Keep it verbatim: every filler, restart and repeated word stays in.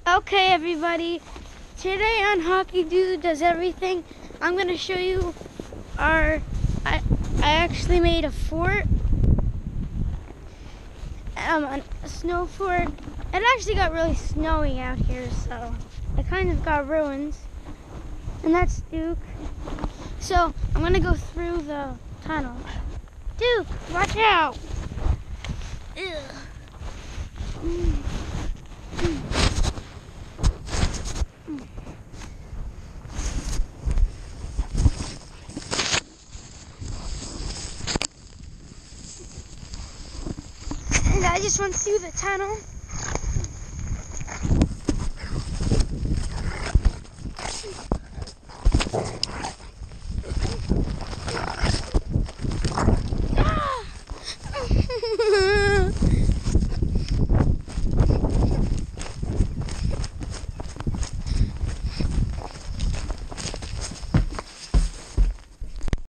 Okay, everybody. Today on Hockey Dude Does Everything, I'm going to show you our. I I actually made a fort, um, a snow fort. It actually got really snowy out here, so it kind of got ruined. And that's Duke. So I'm going to go through the tunnel. Duke, watch out! Ugh. Mm. Mm. And I just went through the tunnel.